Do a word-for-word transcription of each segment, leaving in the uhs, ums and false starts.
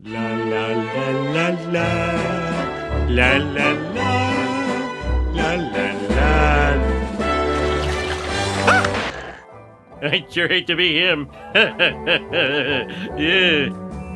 La la la la la. La la la. La la la. I'd sure hate to be him. Yeah.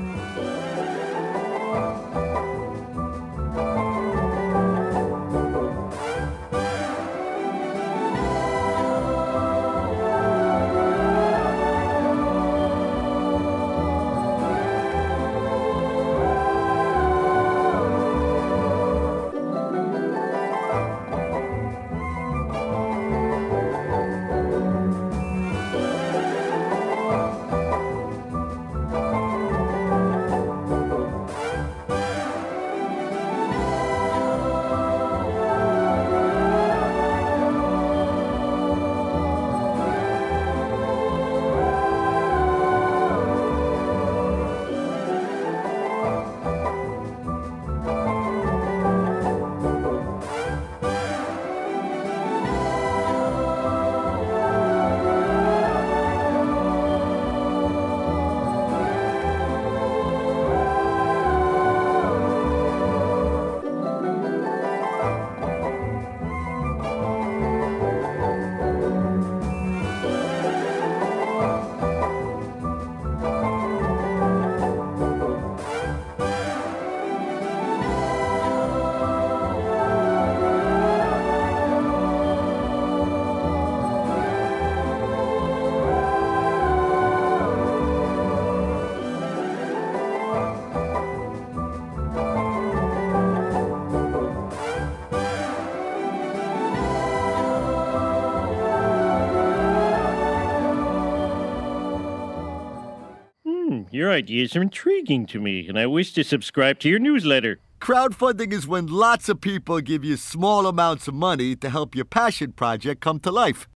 Your ideas are intriguing to me, and I wish to subscribe to your newsletter. Crowdfunding is when lots of people give you small amounts of money to help your passion project come to life.